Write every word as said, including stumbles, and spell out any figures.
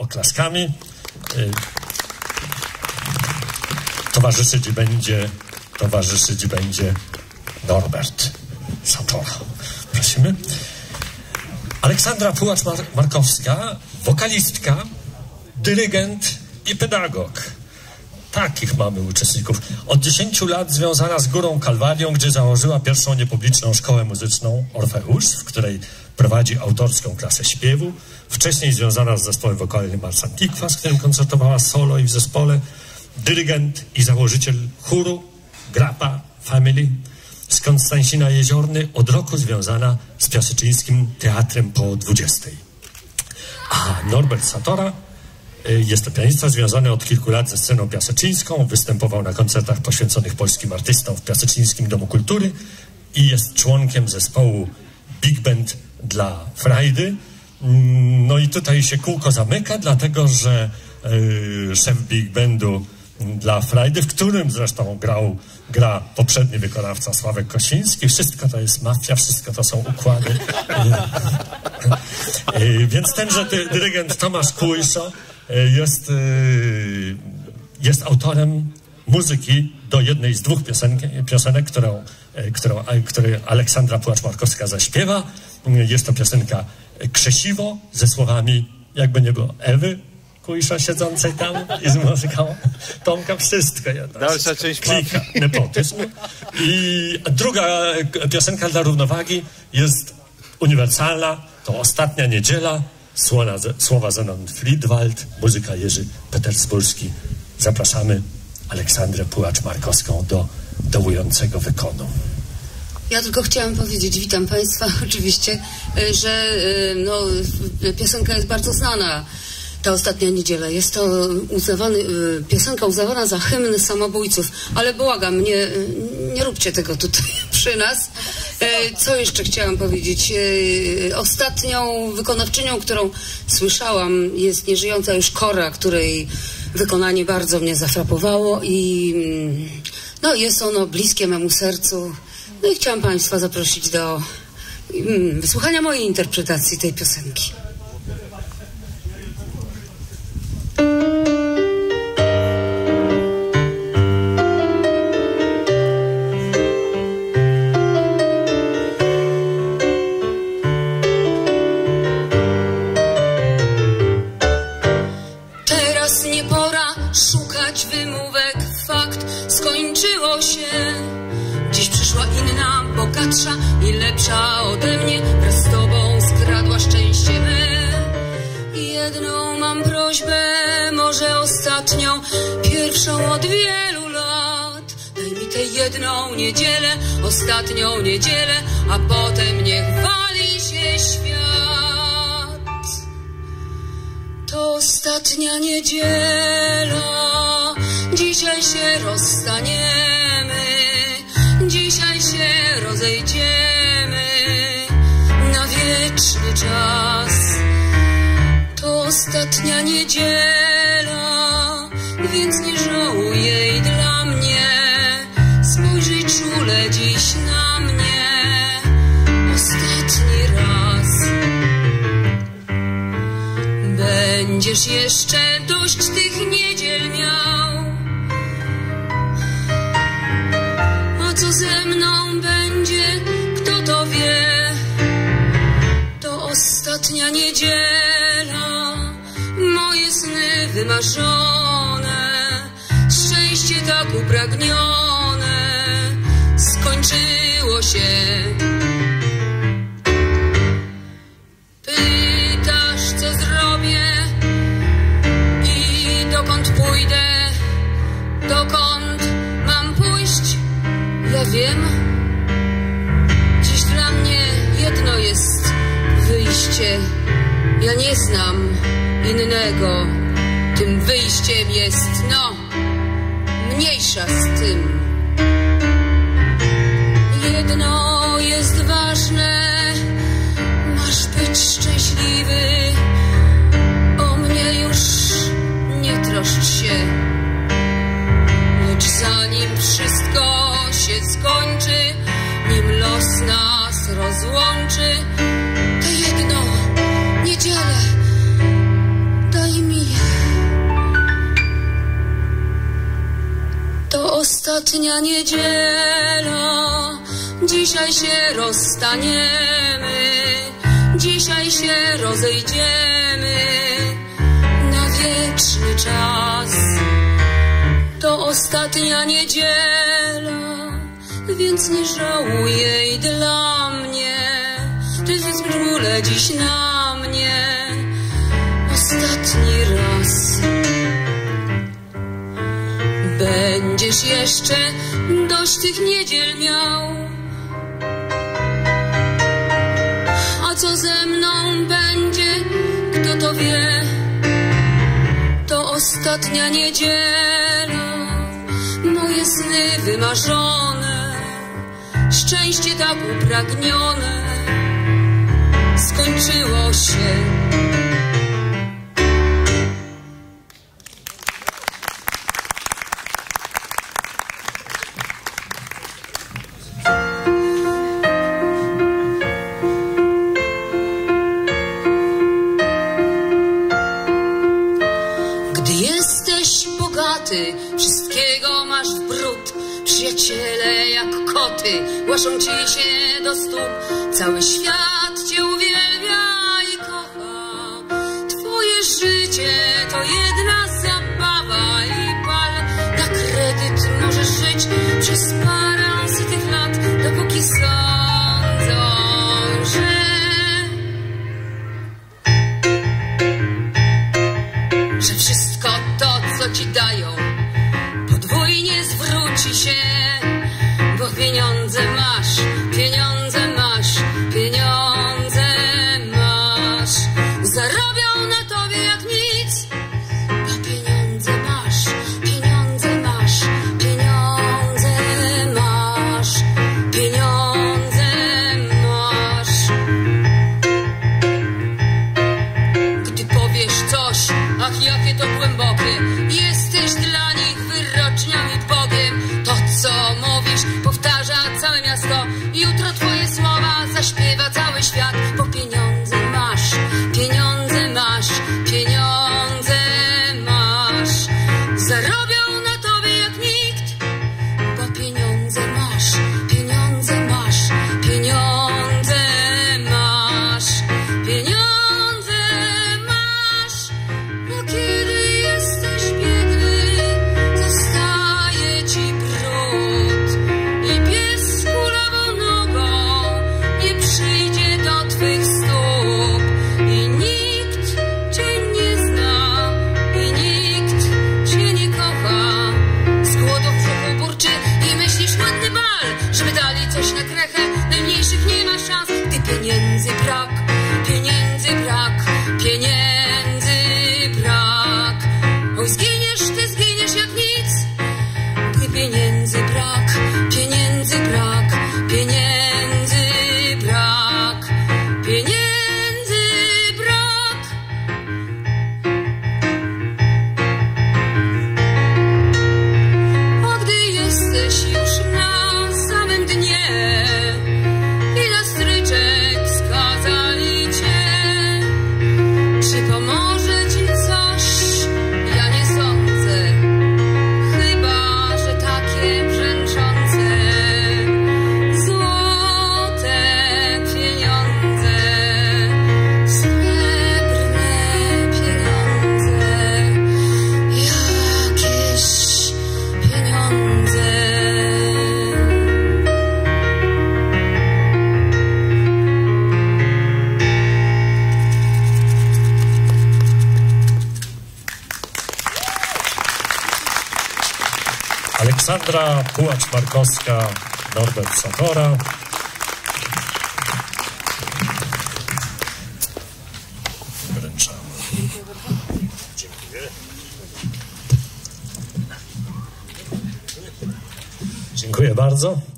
oklaskami. Towarzyszyć będzie, towarzyszyć będzie Norbert Satora. Prosimy. Aleksandra Pułacz-Markowska, wokalistka, dyrygent i pedagog. Takich mamy uczestników. Od dziesięciu lat związana z Górą Kalwarią, gdzie założyła pierwszą niepubliczną szkołę muzyczną Orfeusz, w której prowadzi autorską klasę śpiewu. Wcześniej związana z zespołem wokalnym Mars Antiqua, z którym koncertowała solo i w zespole. Dyrygent i założyciel chóru Grappa Family z Konstancina Jeziorny, od roku związana z Piaseczyńskim Teatrem po dwudziestej. A Norbert Satora jest to pianista związany od kilku lat ze sceną piaseczyńską, występował na koncertach poświęconych polskim artystom w Piaseczyńskim Domu Kultury i jest członkiem zespołu Big Band dla Frajdy. No i tutaj się kółko zamyka, dlatego że yy, szef Big Bandu dla Frajdy, w którym zresztą grał, gra poprzedni wykonawca Sławek Kosiński. Wszystko to jest mafia, wszystko to są układy. yy, więc tenże dy, dyrygent Tomasz Kłyszo jest, yy, jest autorem muzyki do jednej z dwóch piosenki, piosenek, którą, yy, którą, yy, której Aleksandra Pułacz-Markowska zaśpiewa. Yy, jest to piosenka Krzesiwo ze słowami, jakby nie było, Ewy Kłysza siedzącej tam i z muzyką Tomka, wszystko jedno. Dalsza część klika, nepotyzm. I druga piosenka dla równowagi jest uniwersalna, to Ostatnia Niedziela, słowa, słowa Zenon Friedwald, muzyka Jerzy Petersburski. Zapraszamy Aleksandrę Pułacz-Markowską do dołującego wykonu. Ja tylko chciałam powiedzieć, witam Państwa oczywiście, że no, piosenka jest bardzo znana, ta Ostatnia Niedziela. Jest to uznawany, piosenka uznawana za hymn samobójców, ale błagam, nie, nie róbcie tego tutaj przy nas. Co jeszcze chciałam powiedzieć? Ostatnią wykonawczynią, którą słyszałam, jest nieżyjąca już Kora, której wykonanie bardzo mnie zafrapowało i no, jest ono bliskie memu sercu. No i chciałam Państwa zaprosić do mm, wysłuchania mojej interpretacji tej piosenki. Teraz nie pora szukać wymówek, fakt skończyło się. Dziś przyszła inna, bogatsza i lepsza ode mnie, wraz z tobą skradła szczęście me. Jedną mam prośbę, może ostatnią, pierwszą od wielu lat. Daj mi tę jedną niedzielę, ostatnią niedzielę, a potem niech wali się świat. To ostatnia niedziela, dzisiaj się rozstaniemy. Dzisiaj się rozejdziemy na wieczny czas. To ostatnia niedziela, więc nie żałuj jej dla mnie. Spojrzyj czule dziś na mnie ostatni raz. Będziesz jeszcze dość tych niedziel miał. Co ze mną będzie, kto to wie? To ostatnia niedziela, moje sny wymarzone, szczęście tak upragnione skończyło się. Pytasz, co zrobię i dokąd pójdę, dokąd mam pójść? Ja wiem, dziś dla mnie jedno jest wyjście. Ja nie znam innego. Tym wyjściem jest, no, mniejsza z tym. Jedno jest ważne, masz być szczęśliwy. O mnie już nie troszcz się. Lecz zanim wszystko się skończy, nim los nas rozłączy, to jedno niedzielę daj mi ostatnia niedziela, dzisiaj się rozstaniemy, dzisiaj się rozejdziemy na wieczny czas. To ostatnia niedziela, więc nie żałuj jej dla mnie. Ty zezwól dziś na mnie ostatni raz. Będziesz jeszcze dość tych niedziel miał, a co ze mną będzie, kto to wie. To ostatnia niedziela, moje sny wymarzone, szczęście tak upragnione skończyło się. Gdy jesteś bogaty, wszystkiego masz w bród, przyjaciele jak koty głaszą ci się do stóp. Cały świat cię uwielbia i kocha. Twoje życie to jedna zabawa i pal na kredyt możesz żyć przez parę tych lat, dopóki sądzą, że że wszystko to, co ci dają, podwójnie zwróci się, bo pieniądze masz, pieniądze masz, pieniądze masz. Zarobią na tobie jak nic, bo pieniądze masz, pieniądze masz, pieniądze masz, pieniądze masz. Gdy powiesz coś, ach jakie to głębokie, jesteś dla nich wyrocznią i Bogiem. To co mówisz powtarza całe miasto, jutro twoje słowa zaśpiewa cały świat. Bo pieniądze masz, pieniądze masz, pieniądze masz. Zarobią na tobie jak nikt, bo pieniądze masz, pieniądze masz, pieniądze masz, pieniądze masz. No kiedy jesteś biedny, zostaje ci brud i pies kulawą nogą nie przyjdzie do twych stóp. I nikt cię nie zna, i nikt cię nie kocha. Z głodu w brzuchu burczy i myślisz ładny bal, żeby dali coś na krechę, najmniejszych nie ma szans. Gdy pieniędzy brak, pieniędzy brak, pieniędzy brak. Oj zginiesz, ty zginiesz jak nic. Gdy pieniędzy brak, pieniędzy brak, pieniędzy brak, pieniędzy brak. A gdy jesteś już na samym dnie i na stryczek skazali cię, czy pomoże ci coś? Ja nie sądzę, chyba że takie brzęczące złote pieniądze, srebrne pieniądze, jakieś pieniądze. Aleksandra Pułacz-Markowska, Norbert Sokora. Wręczamy. Dziękuję. Dziękuję bardzo.